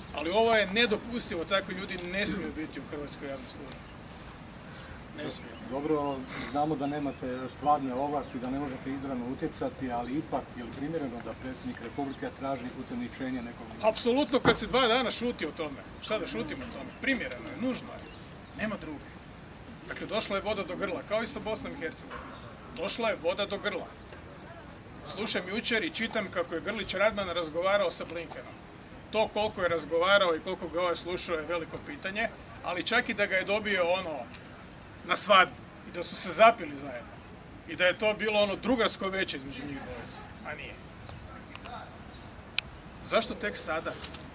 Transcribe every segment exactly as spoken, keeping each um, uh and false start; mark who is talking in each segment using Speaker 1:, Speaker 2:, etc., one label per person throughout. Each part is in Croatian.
Speaker 1: Ali ovo je nedopustivo, takvi ljudi ne smiju biti u hrvatskoj javnoj službi. Ne smiju.
Speaker 2: Dobro, znamo da nemate stvarne ovlasti, da ne možete izravno utjecati, ali ipak je li primjereno da predsjednik Republike traži utemničenje nekog?
Speaker 1: Apsolutno, kad se dva dana šuti o tome. Šta da šutimo o tome? Primjereno je, nužno je. Nema druge. Dakle, došla je voda do grla, kao i sa Bosnom i Hercegovinom. Došla je voda do grla. Slušam jučer i čitam kako je Grlić Radman razgovarao sa Blinkenom. To koliko je razgovarao i koliko ga ovaj slušao je veliko pitanje, ali čak i da ga je dobio ono na svadbu i da su se zapili zajedno i da je to bilo ono drugarsko veće između njih dvojice, a nije. Zašto tek sada?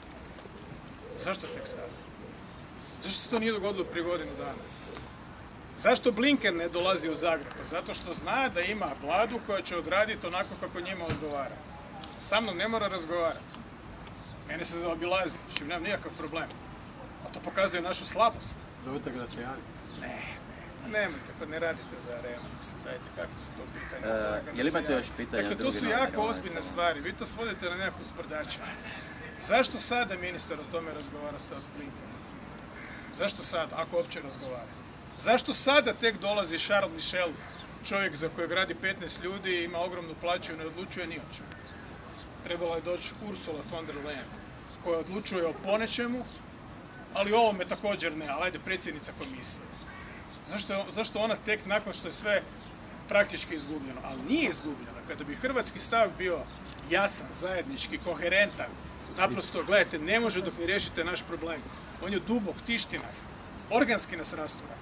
Speaker 1: Zašto tek sada? Zašto se to nije dogodilo prije godinu dana? Zašto Blinken ne dolazi u Zagreb? Zato što zna da ima vladu koja će odraditi onako kako njima odgovara. Sa mnom ne mora razgovarati. Mene se zaobilazi, s čim nemam nikakav problem. A to pokazuje našu slabost.
Speaker 2: Zovite ga da se javi?
Speaker 1: Ne, ne, nemojte, pa ne radite za arenu. Gledajte kako se to pitanje
Speaker 3: E,
Speaker 1: zove.
Speaker 3: je li imate još pitanja?
Speaker 1: Dakle, to su jako ozbiljne stvari. Vi to svodite na nekakvu sprdačinu. Zašto sada ministar o tome razgovara sa Blinkenom? Zašto sada, ako uopće razgovara? Zašto sada tek dolazi Charles Michel, čovjek za kojeg radi petnaest ljudi, ima ogromnu plaću i ne odlučuje ni o čemu? Trebala je doći Ursula von der Leyen, koja odlučuje o ponečemu, ali o ovome također ne, ali ajde, predsjednica komisije. Zašto, zašto ona tek nakon što je sve praktički izgubljeno? Ali nije izgubljeno. Kada bi hrvatski stav bio jasan, zajednički, koherentan, naprosto, gledajte, ne može dok ne riješite naš problem. On je dubok, tištinast, organski nas rastura.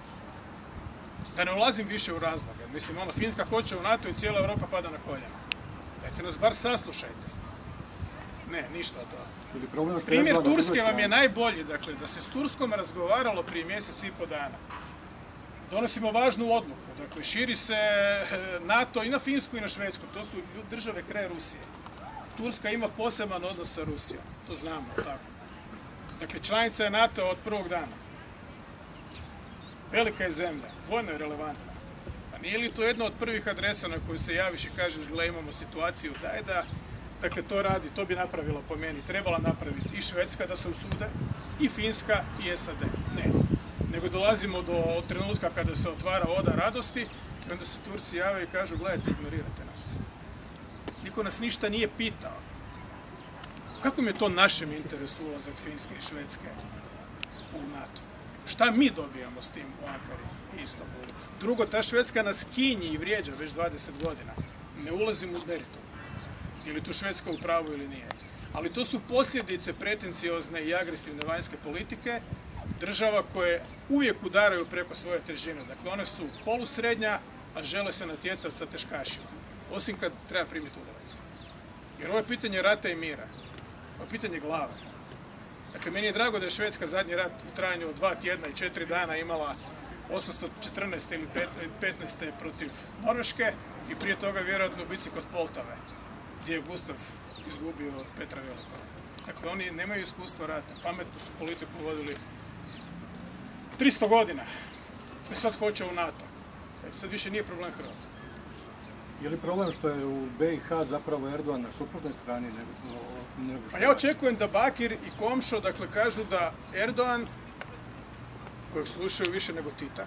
Speaker 1: Da ne ulazim više u razloge. Mislim, ono, Finska hoće u NATO i cijela Europa pada na koljena. Dajte nas bar saslušajte. Ne, ništa od toga. Primjer Turske vam je najbolji, dakle, da se s Turskom razgovaralo prije mjesec i po dana. Donosimo važnu odluku, dakle, širi se NATO i na Finsku i na Švedsku, to su države kraj Rusije. Turska ima poseban odnos sa Rusijom, to znamo, tako. Dakle, članica je NATO od prvog dana. Velika je zemlja, vojno je relevantna. A nije li to jedna od prvih adresa na koju se javiš i kažeš, gle, imamo situaciju, daj da, dakle, to radi, to bi napravila po meni, trebala napraviti i Švedska da se usude, i Finska, i S A D. Ne. Nego dolazimo do trenutka kada se otvara oda radosti i onda se Turci jave i kažu, gledajte, ignorirate nas. Niko nas ništa nije pitao. Kako mi je to našem interesu ulazak Finske i Švedske u NATO? Šta mi dobijamo s tim u Ankari i Istanbulu? Drugo, ta Švedska nas kinji i vrijeđa već dvadeset godina. Ne ulazim u meritum. Ili tu Švedska u pravu ili nije. Ali to su posljedice pretenciozne i agresivne vanjske politike država koje uvijek udaraju preko svoje težine. Dakle, one su polusrednja, a žele se natjecati sa teškašima. Osim kad treba primiti udarac. Jer ovo je pitanje rata i mira. Ovo je pitanje glave. Dakle, meni je drago da je Švedska zadnji rat u trajanju od dva tjedna i četiri dana imala osamsto četrnaeste ili petnaeste protiv Norveške i prije toga vjerojatno u bici kod Poltave, gdje je Gustav izgubio od Petra Velikog. Dakle, oni nemaju iskustva rata. Pametnu su politiku vodili tristo godina. I sad hoće u NATO. Sad više nije problem Hrvatske.
Speaker 2: Je li problem što je u B i H zapravo Erdogan na suprotnoj strani nego, nego što...
Speaker 1: Pa ja očekujem da Bakir i Komšo, dakle, kažu da Erdogan, kojeg slušaju više nego Tita,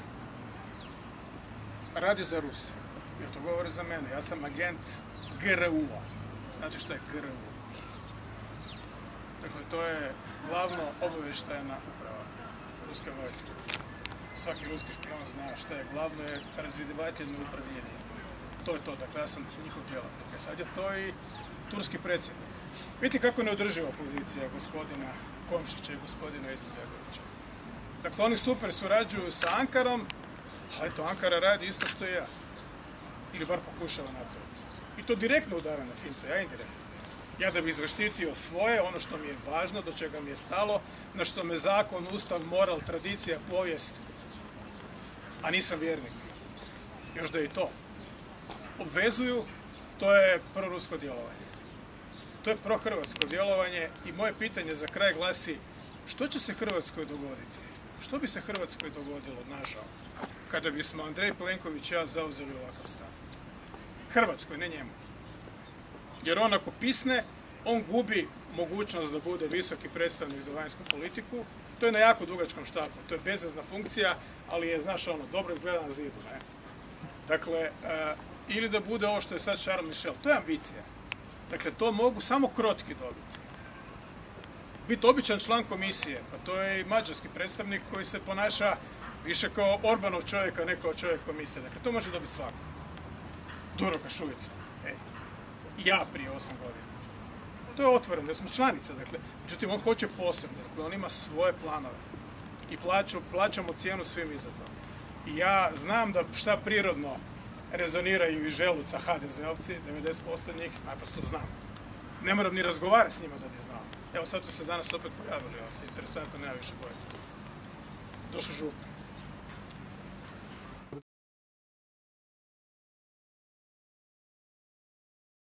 Speaker 1: radi za Ruse. Jer to govore za mene. Ja sam agent G R U-a. Znate što je G R U? Dakle, to je glavno obavještajna uprava ruske vojske. Svaki ruski špion zna što je glavno je razvidivateljno upravljanje. To je to, dakle, ja sam njihov djelatnik. Sad je to i turski predsjednik. Vidite kako je neodrživa pozicija gospodina Komšića i gospodina Izetbegovića. Dakle, oni super surađuju sa Ankarom, ali eto, Ankara radi isto što i ja. Ili bar pokušava napraviti. I to direktno udara na Fince, ja indirektno. Ja da bih zaštitio svoje, ono što mi je važno, do čega mi je stalo, na što me zakon, ustav, moral, tradicija, povijest, a nisam vjernik. Još da i to obvezuju, to je prorusko djelovanje. To je prohrvatsko djelovanje i moje pitanje za kraj glasi, što će se Hrvatskoj dogoditi? Što bi se Hrvatskoj dogodilo, nažal, kada bismo Andrej Plenković i ja zauzeli ovakav stav? Hrvatskoj, ne njemu. Jer on ako pisne, on gubi mogućnost da bude visoki predstavnik za vanjsku politiku. To je na jako dugačkom štapu, to je bezvezna funkcija, ali je, znaš, ono, dobro izgleda na zidu, ne? Dakle, ili da bude ovo što je sad Charles Michel, to je ambicija. Dakle, to mogu samo krotki dobiti. Biti običan član komisije, pa to je i mađarski predstavnik koji se ponaša više kao Orbanov čovjek, a ne kao čovjek komisije. Dakle, to može dobiti svako. Dubravka Šuica, ej, ja prije osam godina. To je otvoreno, jer smo članica, dakle. Međutim, on hoće posebno, dakle, on ima svoje planove. I plaću, plaćamo cijenu svi mi za to. I ja znam da šta prirodno rezoniraju iz želuca ha de zeovci, devedeset posto njih, naprosto znam. Ne moram ni razgovarati s njima da bi znao. Evo sad su se danas opet pojavili, interesantno, nema više boje. Došao župan.